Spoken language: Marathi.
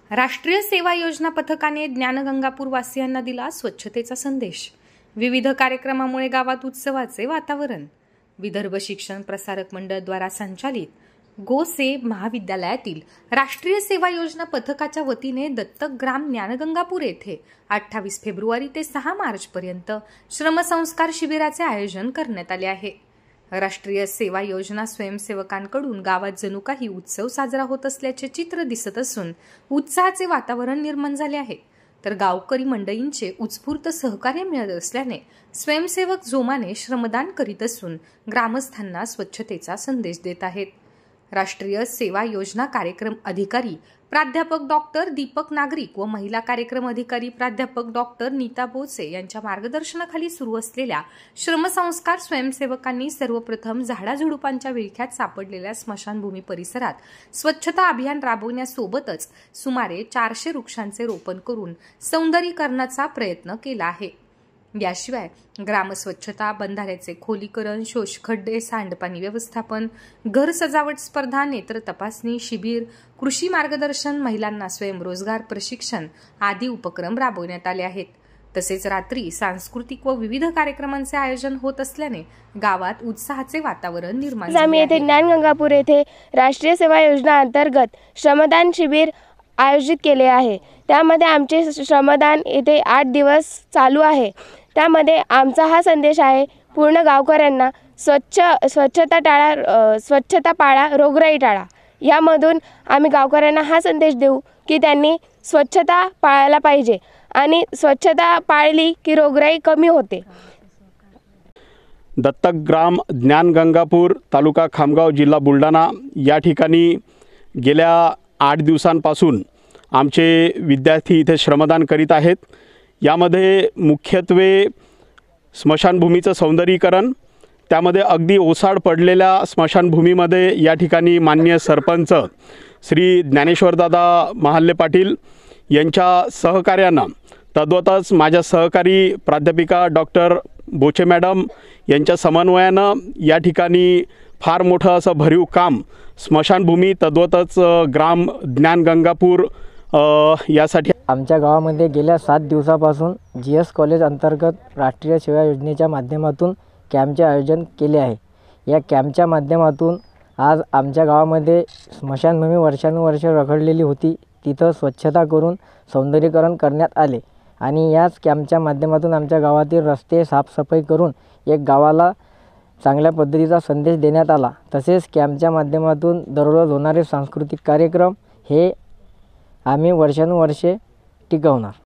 राष्ट्रीय सेवा योजना पथकाने ज्ञानगंगापूर वासियांना दिला स्वच्छतेचा संदेश। विविध कार्यक्रमामुळे गावात उत्सवाचे वातावरण। विदर्भ शिक्षण प्रसारक मंडळ द्वारा संचालित गोसे महाविद्यालयातील राष्ट्रीय सेवा योजना पथकाच्या वतीने दत्तक ग्राम ज्ञानगंगापूर येथे 28 फेब्रुवारी ते 6 मार्च पर्यंत श्रमसंस्कार शिबिराचे आयोजन करण्यात आले आहे। राष्ट्रीय सेवा योजना स्वयंसेवकांकडून गावात जणू काही उत्सव साजरा होत असल्याचे चित्र दिसत असून उत्साहाचे वातावरण निर्माण झाले आहे। तर गावकरी मंडळींचे उत्स्फूर्त सहकार्य मिळत असल्याने स्वयंसेवक जोमाने श्रमदान करीत असून ग्रामस्थांना स्वच्छतेचा संदेश देत आहेत। राष्ट्रीय सेवा योजना कार्यक्रम अधिकारी प्राध्यापक डॉक्टर दीपक नागरिक व महिला कार्यक्रम अधिकारी प्राध्यापक डॉक्टर नीता बोचे यांच्या मार्गदर्शनाखाली सुरू असलेल्या श्रमसंस्कार स्वयंसेवकांनी सर्वप्रथम झाडाझुडुपांच्या विळख्यात सापडलेल्या स्मशानभूमी परिसरात स्वच्छता अभियान राबवण्यासोबतच सुमारे 400 वृक्षांचे रोपण करून सौंदर्यीकरणाचा प्रयत्न केला आहे। याशिवाय ग्रामस्वच्छता, बंधाऱ्याचे खोलीकरण, शोषखड्डे, सांडपाणी व्यवस्थापन, घर सजावट स्पर्धा, नेत्र तपासणी शिबिर, कृषी मार्गदर्शन, महिलांना स्वयंरोजगार प्रशिक्षण आदी उपक्रम राबवण्यात आले आहेत। तसेच रात्री सांस्कृतिक व विविध कार्यक्रमांचे आयोजन होत असल्याने गावात उत्साहाचे वातावरण निर्माण झाले आहे। आम्ही येथे ज्ञानगंगापूर येथे राष्ट्रीय सेवा योजना अंतर्गत श्रमदान शिबिर आयोजित केले आहे। त्यामध्ये आमचे श्रमदान येथे 8 दिवस चालू आहे। त्यामध्ये आमचा हा संदेश आहे, पूर्ण गावकऱ्यांना स्वच्छता पाळा, रोगराई टाळा। यामधून आम्ही गावकऱ्यांना हा संदेश देऊ की त्यांनी स्वच्छता पाळायला पाहिजे आणि स्वच्छता पाळली की रोगराई कमी होते। दत्तक ग्राम ज्ञानगंगापूर, तालुका खामगाव, जिल्हा बुलढाणा या ठिकाणी गेल्या 8 दिवसांपासून आमचे विद्यार्थी इथे श्रमदान करीत आहेत। यामध्ये मुख्यत्वे स्मशानभूमीचं सौंदर्यीकरण, त्यामध्ये अगदी ओसाड पडलेल्या स्मशानभूमीमध्ये या ठिकाणी माननीय सरपंच श्री ज्ञानेश्वरदादा महाल्ले पाटील यांच्या सहकार्यानं, तद्वतच माझ्या सहकारी प्राध्यापिका डॉक्टर बोचे मॅडम यांच्या समन्वयानं या ठिकाणी फार मोठं असं भरीव काम स्मशानभूमी तद्वतच ग्राम ज्ञानगंगापूर यासाठी आमच्या गावामध्ये गेल्या 7 दिवसापासून GS कॉलेज अंतर्गत राष्ट्रीय सेवा योजनेच्या माध्यमातून कॅम्पचे आयोजन केले आहे। या कॅम्पच्या माध्यमातून आज आमच्या गावामध्ये स्मशानभूमी वर्षानुवर्ष रखडलेली होती, तिथं स्वच्छता करून सौंदर्यीकरण करण्यात आले आणि याच कॅम्पच्या माध्यमातून आमच्या गावातील रस्ते साफसफाई करून एक गावाला चांगल्या पद्धतीचा संदेश देण्यात आला। तसेच कॅम्पच्या माध्यमातून दररोज होणारे सांस्कृतिक कार्यक्रम हे आम्ही वर्षानुवर्षे टिकवणार।